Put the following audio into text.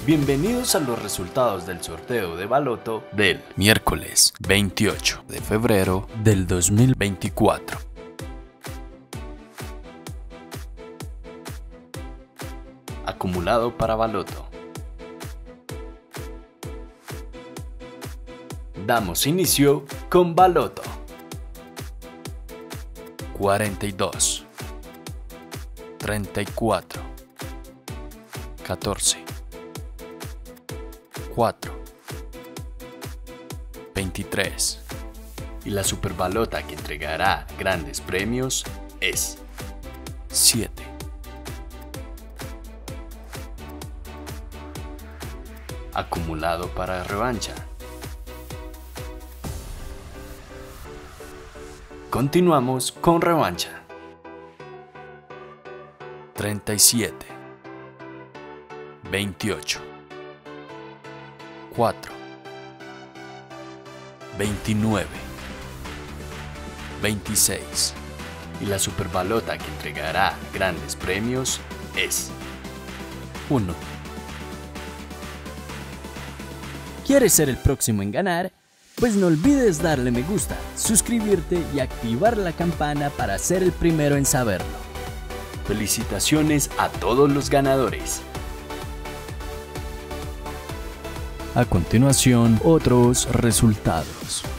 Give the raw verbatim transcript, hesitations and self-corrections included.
Bienvenidos a los resultados del sorteo de Baloto del miércoles veintiocho de febrero del dos mil veinticuatro. Acumulado para Baloto. Damos inicio con Baloto. cuarenta y dos, treinta y cuatro, catorce, cuatro, veintitrés. Y la superbalota que entregará grandes premios es siete. Acumulado para revancha. Continuamos con revancha. treinta y siete, veintiocho, cuatro, veintinueve, veintiséis. Y la superbalota que entregará grandes premios es uno. ¿Quieres ser el próximo en ganar? Pues no olvides darle me gusta, suscribirte y activar la campana para ser el primero en saberlo. Felicitaciones a todos los ganadores. A continuación, otros resultados.